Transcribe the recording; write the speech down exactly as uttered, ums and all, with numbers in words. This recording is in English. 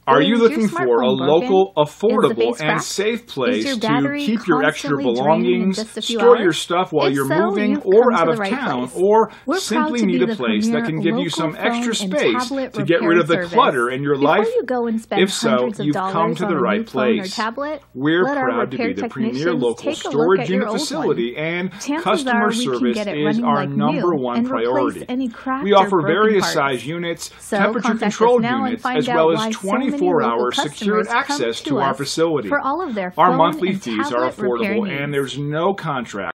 Are you looking for a local, affordable, and safe place to keep your extra belongings, store your stuff while you're moving or out of town, or simply need a place that can give you some extra space to get rid of the clutter in your life? If so, you've come to the right place. We're proud to be the premier local storage unit facility, and customer service is our number one priority. We offer various size units, temperature-controlled units, as well as twenty-four hour secured access to our facility. Our monthly fees are affordable, and there's no contract.